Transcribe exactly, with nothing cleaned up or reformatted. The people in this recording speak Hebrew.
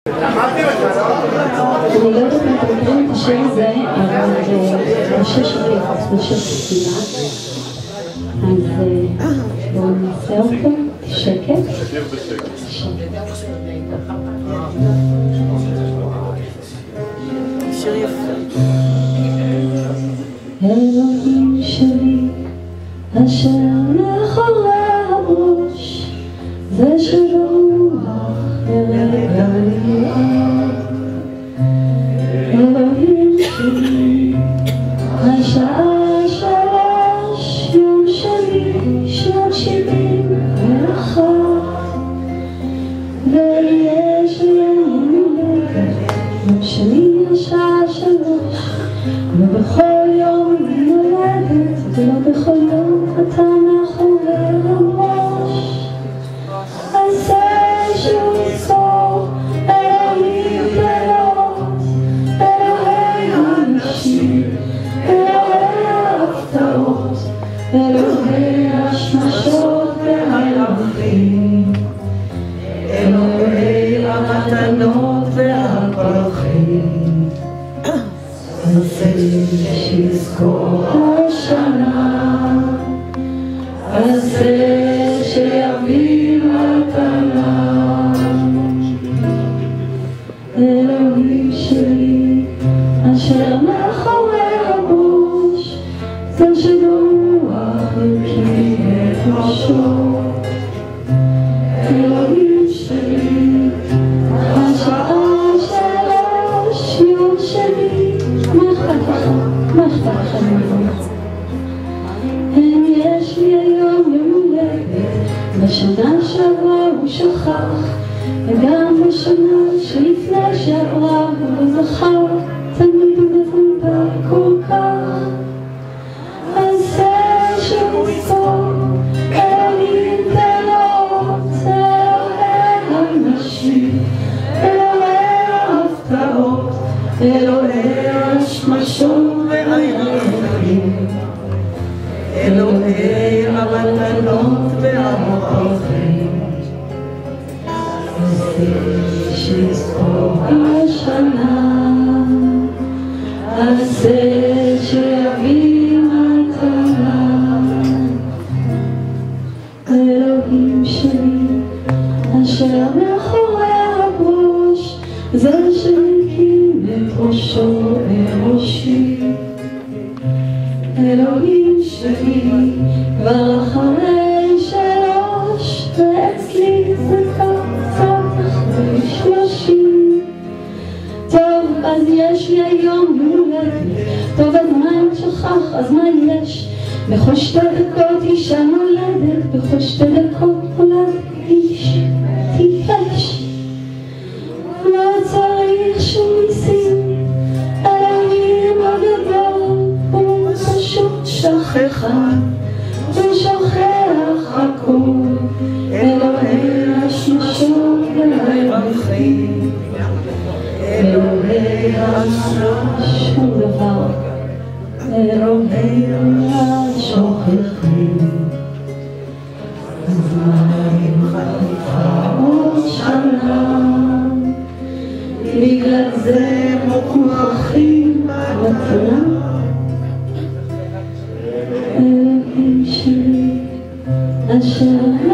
אני לא יודעת אם אתם מכירים את השיר הזה, אבל זה שיר שלי, זה שיר חסידה. אז בואו נעשה אותו, שקט. שיר יפה. אלוהים שלי, אשר מאחורי הראש, זה שרוח לרגע נראה. אלוהים שלי, השעה שלוש, יום שלי, שנת שבעים ואחת, ויש לי יום הולדת, יום שלי השעה שלוש, ובכל יום אני נולדת, ולא בכל יום אתה מאחורי הראש. אז זה שהוא יזכור אלוהים בלעות, אלוהי האנשים, אלוהי ההפתעות, אלוהי השמשות והירחים, אלוהי המתנות והפרחים. אז זה שיזכור השנה, אז זה שיביא מתנה. אלוהים שלי, אשר מאחורי הראש, זה שרוח הקים את ראשו. אלוהים שלי, השעה שלוש, יום שלי, מה אכפת לך? מה אכפת לך ממנו? יש לי היום יום הולדת, בשנה שעברה הוא שכח, וגם בשנה שלפני שעברה הוא לא זכר, תמיד הוא מבולבל כל כך. אז זה שהוא יזכור אלוהים בלעות, אלוהי האנשים, אלוהי ההפתעות, אלוהי השמשות והירחים, אלוהי המתנות והפרחים. זה שיזכור השנה, אז זה שיביא מתנה. אלוהים שלי, אשר מאחורי הראש, זה שהקים את ראשו בראשי. אלוהים שלי, כבר אחרי שלוש, ואצלי זה קצת אחרי שלושים. טוב, אז יש לי היום הולדת, טוב, אז מה אם שכח, אז מה יש? בכל שתי דקות אישה נולדת, בכל שתי דקות נולד איש טיפש. לא צריך שום ניסים, אלוהים הגדול הוא פשוט שכחה, הוא שוכח הכל, אלוהי השמשות והירחים, אלוהי השמש שום דבר, אלוהי השוכחים. אז מה אם חליפה עוד שנה, בגלל זה מוכרחים מתנה. אלוהים שלי, אשר